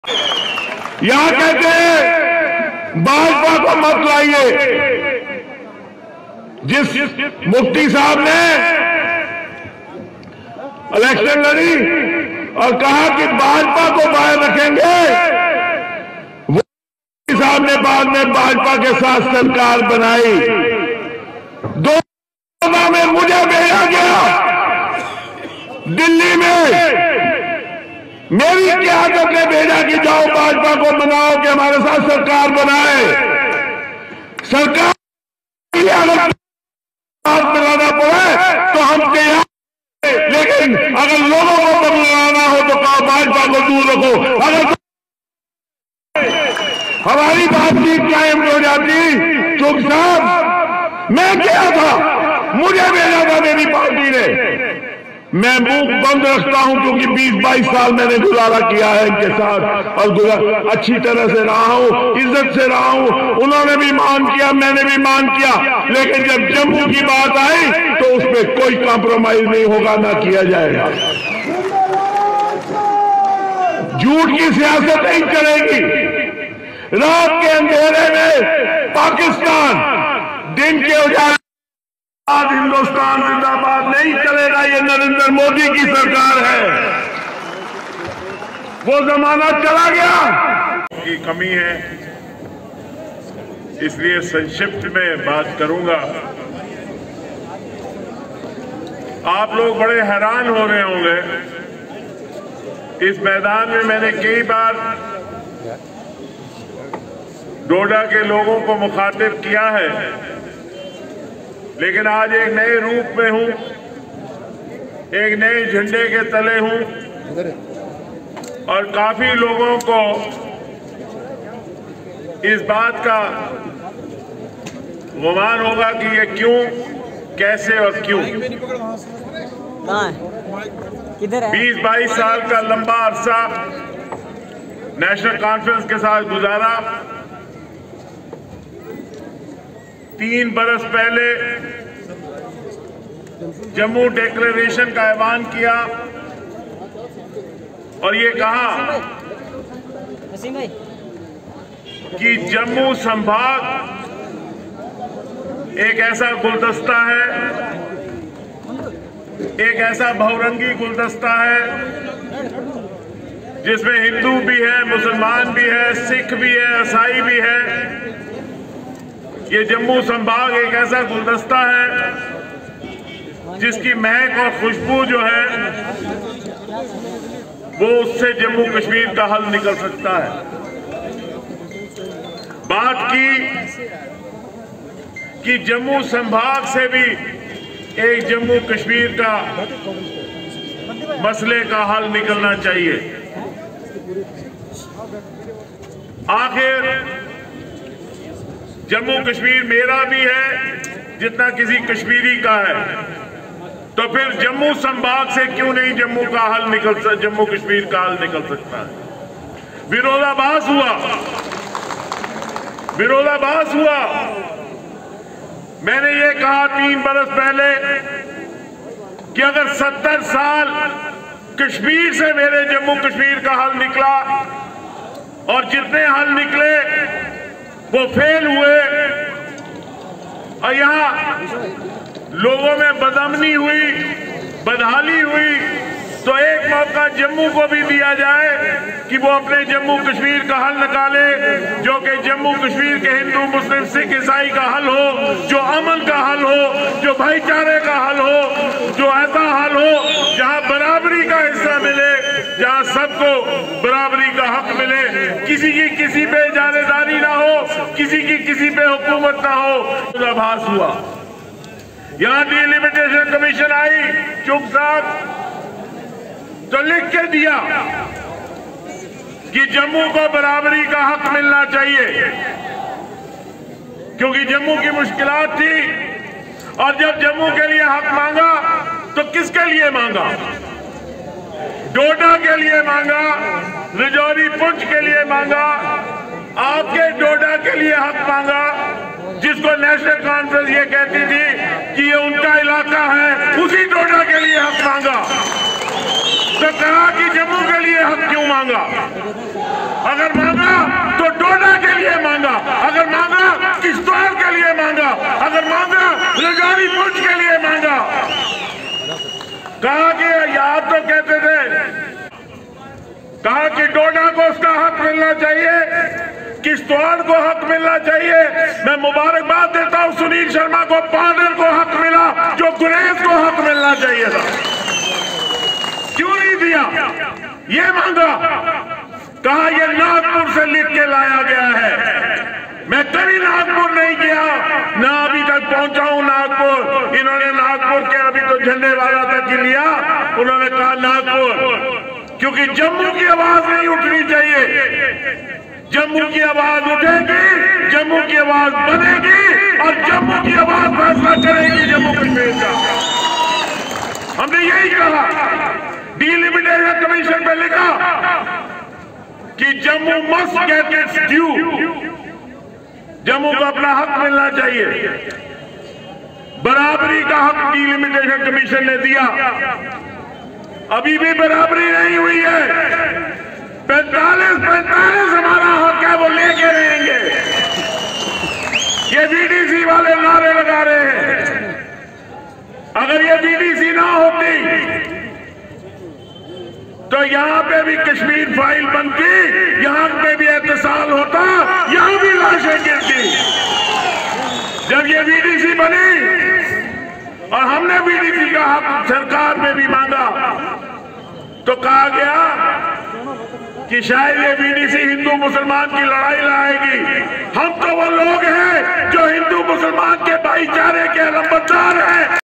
यहां कहते हैं भाजपा को मत लाइए। जिस मुफ्ती साहब ने इलेक्शन लड़ी और कहा कि भाजपा को बाहर रखेंगे, वो मुफ्ती साहब ने बाद में भाजपा के साथ सरकार बनाई। 2014 में मुझे भेजा गया दिल्ली में, मेरी क़यादत ने भेजा कि जाओ भाजपा को मनाओ कि हमारे साथ सरकार बनाए। सरकार के लिए अगर बनाना पड़े तो हम तैयार, लेकिन अगर लोगों को बदलाना हो तो कहो भाजपा को दूर रखो। अगर हमारी बातचीत कायम हो जाती, चुप साहब मैं क्या था, मुझे भेजा था मेरी पार्टी ने। मैं मुंह बंद रखता हूं क्योंकि 20-22 साल मैंने गुजारा किया है इनके साथ और अच्छी तरह से रहा हूं, इज्जत से रहा हूं। उन्होंने भी मान किया, मैंने भी मान किया, लेकिन जब जम्मू की बात आई तो उसमें कोई कॉम्प्रोमाइज नहीं होगा, ना किया जाएगा। झूठ की सियासत नहीं चलेगी। रात के अंधेरे में पाकिस्तान, दिन के उजाले हिंदुस्तान जिंदाबाद नहीं चलेगा। ये नरेंद्र मोदी की सरकार है, वो जमाना चला गया। की कमी है, इसलिए संक्षिप्त में बात करूंगा। आप लोग बड़े हैरान हो रहे होंगे, इस मैदान में मैंने कई बार डोडा के लोगों को मुखातिब किया है, लेकिन आज एक नए रूप में हूं, एक नए झंडे के तले हूं और काफी लोगों को इस बात का गुमान होगा कि ये क्यों, कैसे और क्यों। 20-22 साल का लंबा अरसा नेशनल कॉन्फ्रेंस के साथ गुजारा। 3 बरस पहले जम्मू डिक्लेरेशन का ऐलान किया और ये कहा कि जम्मू संभाग एक ऐसा गुलदस्ता है, एक ऐसा बहुरंगी गुलदस्ता है जिसमें हिंदू भी है, मुसलमान भी है, सिख भी है, ईसाई भी है। ये जम्मू संभाग एक ऐसा गुलदस्ता है जिसकी महक और खुशबू जो है वो उससे जम्मू कश्मीर का हल निकल सकता है। बात की कि जम्मू संभाग से भी एक जम्मू कश्मीर का मसले का हल निकलना चाहिए। आखिर जम्मू कश्मीर मेरा भी है जितना किसी कश्मीरी का है, तो फिर जम्मू संभाग से क्यों नहीं जम्मू कश्मीर का हल निकल सकता है। विरोधाभास हुआ। मैंने ये कहा 3 बरस पहले कि अगर 70 साल कश्मीर से मेरे जम्मू कश्मीर का हल निकला और जितने हल निकले वो फेल हुए और यहां लोगों में बदअमनी हुई, बदहाली हुई, तो एक मौका जम्मू को भी दिया जाए कि वो अपने जम्मू कश्मीर का हल निकाले, जो कि जम्मू कश्मीर के हिंदू, मुस्लिम, सिख, ईसाई का हल हो, जो अमन का हल हो, जो भाईचारे का हल हो, जो ऐसा हल हो जहां बराबरी का हिस्सा मिले, जहां सबको बराबरी का हक मिले, किसी की किसी पे जानेदारी ना हो, किसी की किसी पे हुकूमत ना हो। आभास हुआ। यहां डिलिमिटेशन कमीशन आई, चुप साहब तो लिख के दिया कि जम्मू को बराबरी का हक मिलना चाहिए, क्योंकि जम्मू की मुश्किलात थी। और जब जम्मू के लिए हक मांगा तो किसके लिए मांगा? डोडा के लिए मांगा, राजौरी पुंछ के लिए मांगा, आपके डोडा के लिए हक मांगा, जिसको नेशनल कॉन्फ्रेंस ये कहती थी कि ये उनका इलाका है, उसी डोडा के लिए हक मांगा। तो कहा कि जम्मू के लिए हक क्यों मांगा? कोई मुझ के लिए मांगा। कहा कि याद तो कहते थे, कहा कि डोडा को उसका हक मिलना चाहिए, किश्तवाड़ को हक मिलना चाहिए। मैं मुबारकबाद देता हूं सुनील शर्मा को, पार्डर को हक मिला जो गुरेज को हक मिलना चाहिए था। क्यों नहीं दिया? ये मांगा। कहा ये नागपुर से लिख के लाया गया है। मैं कभी नागपुर नहीं गया, ना अभी तक पहुंचा हूं नागपुर। इन्होंने नागपुर के अभी तो झंडे वाला तक ही लिया। उन्होंने कहा नागपुर, क्योंकि जम्मू की आवाज नहीं उठनी चाहिए। जम्मू की आवाज उठेगी, जम्मू की आवाज बनेगी और जम्मू की आवाज फैसला करेगी जम्मू कश्मीर का। हमने यही कहा। डिलिमिटेशन कमीशन पे लिखा कि Jammu must get its due, Jammu को अपना हक मिलना चाहिए। बराबरी का हक डिलिमिटेशन कमीशन ने दिया, अभी भी बराबरी नहीं हुई है। 45 हमारा हक है, वो लेके रहेंगे। ये बीडीसी वाले नारे लगा रहे हैं। अगर ये बीडीसी ना होती तो यहां पे भी कश्मीर फाइल बनती, यहां पे भी एहतसाल होता, यहां भी लाशें गिरती। जब ये बीडीसी बनी और हमने बीडीसी का हक सरकार में भी मांगा, तो कहा गया कि शायद ये बीडीसी हिंदू मुसलमान की लड़ाई लाएगी। हम तो वो लोग हैं जो हिंदू मुसलमान के भाईचारे के अलंबरदार हैं।